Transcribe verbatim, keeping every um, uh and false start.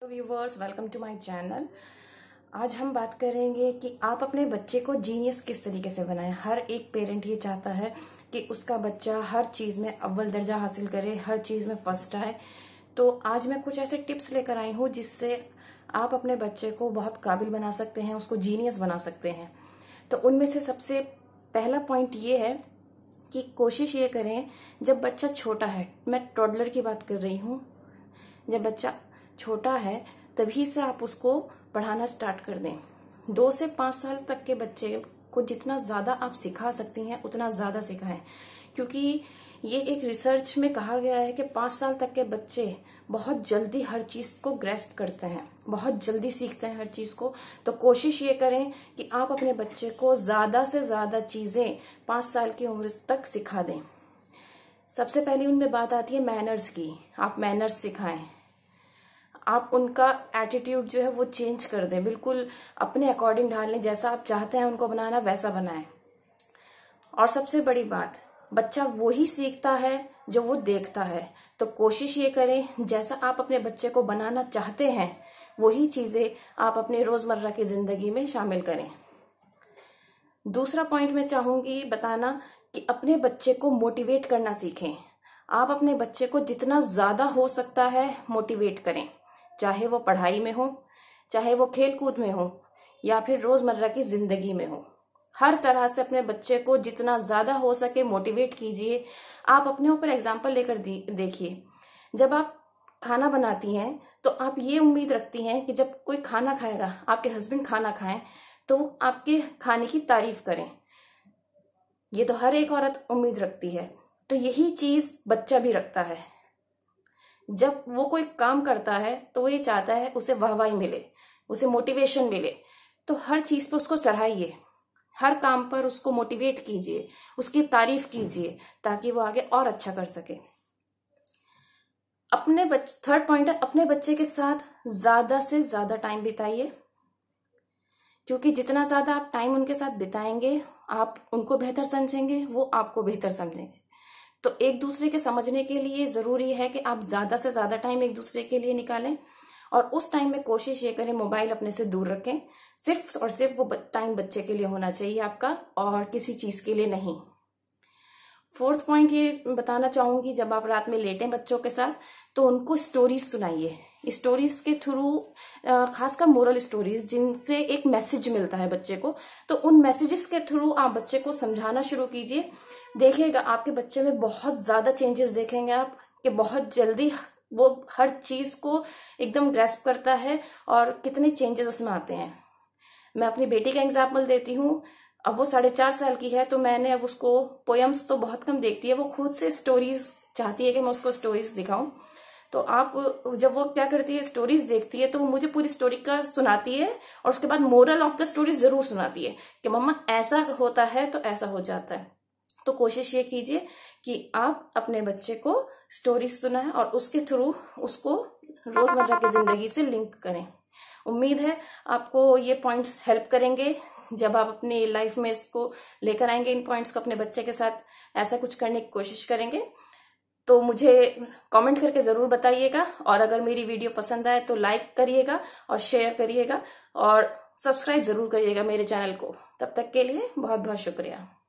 Viewers, welcome to my channel. आज हम बात करेंगे कि आप अपने बच्चे को जीनियस किस तरीके से बनाएं। हर एक पेरेंट ये चाहता है कि उसका बच्चा हर चीज़ में अव्वल दर्जा हासिल करे, हर चीज़ में फर्स्ट आए। तो आज मैं कुछ ऐसे टिप्स लेकर आई हूँ जिससे आप अपने बच्चे को बहुत काबिल बना सकते हैं, उसको जीनियस बना सकते हैं। तो उनमें से सबसे पहला पॉइंट ये है कि कोशिश ये करें, जब बच्चा छोटा है, मैं टॉडलर की बात कर रही हूँ, जब बच्चा छोटा है तभी से आप उसको पढ़ाना स्टार्ट कर दें। दो से पाँच साल तक के बच्चे को जितना ज़्यादा आप सिखा सकती हैं उतना ज़्यादा सिखाएं, क्योंकि ये एक रिसर्च में कहा गया है कि पाँच साल तक के बच्चे बहुत जल्दी हर चीज़ को ग्रेस्प करते हैं, बहुत जल्दी सीखते हैं हर चीज़ को। तो कोशिश ये करें कि आप अपने बच्चे को ज़्यादा से ज़्यादा चीज़ें पाँच साल की उम्र तक सिखा दें। सबसे पहली उनमें बात आती है मैनर्स की। आप मैनर्स सिखाएं, आप उनका एटीट्यूड जो है वो चेंज कर दें, बिल्कुल अपने अकॉर्डिंग ढाल लें, जैसा आप चाहते हैं उनको बनाना वैसा बनाएं। और सबसे बड़ी बात, बच्चा वो ही सीखता है जो वो देखता है। तो कोशिश ये करें, जैसा आप अपने बच्चे को बनाना चाहते हैं वही चीजें आप अपने रोजमर्रा की जिंदगी में शामिल करें। दूसरा पॉइंट मैं चाहूंगी बताना कि अपने बच्चे को मोटिवेट करना सीखें। आप अपने बच्चे को जितना ज्यादा हो सकता है मोटिवेट करें, चाहे वो पढ़ाई में हो, चाहे वो खेल कूद में हो, या फिर रोजमर्रा की जिंदगी में हो। हर तरह से अपने बच्चे को जितना ज्यादा हो सके मोटिवेट कीजिए। आप अपने ऊपर एग्जाम्पल लेकर देखिए। जब आप खाना बनाती हैं तो आप ये उम्मीद रखती हैं कि जब कोई खाना खाएगा, आपके हस्बैंड खाना खाएं, तो वो आपके खाने की तारीफ करें। ये तो हर एक औरत उम्मीद रखती है। तो यही चीज बच्चा भी रखता है। जब वो कोई काम करता है तो वो ये चाहता है उसे वाहवाही मिले, उसे मोटिवेशन मिले। तो हर चीज पर उसको सराहिए, हर काम पर उसको मोटिवेट कीजिए, उसकी तारीफ कीजिए, ताकि वो आगे और अच्छा कर सके। अपने बच्चे थर्ड पॉइंट है, अपने बच्चे के साथ ज्यादा से ज्यादा टाइम बिताइए, क्योंकि जितना ज्यादा आप टाइम उनके साथ बिताएंगे आप उनको बेहतर समझेंगे, वो आपको बेहतर समझेंगे। तो एक दूसरे के समझने के लिए जरूरी है कि आप ज्यादा से ज्यादा टाइम एक दूसरे के लिए निकालें, और उस टाइम में कोशिश ये करें मोबाइल अपने से दूर रखें। सिर्फ और सिर्फ वो टाइम बच्चे के लिए होना चाहिए आपका, और किसी चीज के लिए नहीं। फोर्थ पॉइंट ये बताना चाहूंगी, जब आप रात में लेटें बच्चों के साथ तो उनको स्टोरीज सुनाइए। स्टोरीज के थ्रू, खासकर मोरल स्टोरीज, जिनसे एक मैसेज मिलता है बच्चे को, तो उन मैसेजेस के थ्रू आप बच्चे को समझाना शुरू कीजिए। देखिएगा आपके बच्चे में बहुत ज्यादा चेंजेस देखेंगे आप, कि बहुत जल्दी वो हर चीज को एकदम ग्रैस्प करता है और कितने चेंजेस उसमें आते हैं। मैं अपनी बेटी का एग्जाम्पल देती हूँ। अब वो साढ़े चार साल की है, तो मैंने अब उसको पोयम्स तो बहुत कम देखती है, वो खुद से स्टोरीज चाहती है कि मैं उसको स्टोरीज दिखाऊं। तो आप जब वो क्या करती है, स्टोरीज देखती है, तो वो मुझे पूरी स्टोरी का सुनाती है, और उसके बाद मोरल ऑफ द स्टोरी जरूर सुनाती है कि मम्मा ऐसा होता है तो ऐसा हो जाता है। तो कोशिश ये कीजिए कि आप अपने बच्चे को स्टोरी सुनाएं और उसके थ्रू उसको रोजमर्रा की जिंदगी से लिंक करें। उम्मीद है आपको ये पॉइंट्स हेल्प करेंगे। जब आप अपनी लाइफ में इसको लेकर आएंगे, इन पॉइंट्स को अपने बच्चे के साथ ऐसा कुछ करने की कोशिश करेंगे, तो मुझे कमेंट करके जरूर बताइएगा। और अगर मेरी वीडियो पसंद आए तो लाइक करिएगा और शेयर करिएगा और सब्सक्राइब जरूर करिएगा मेरे चैनल को। तब तक के लिए बहुत बहुत शुक्रिया।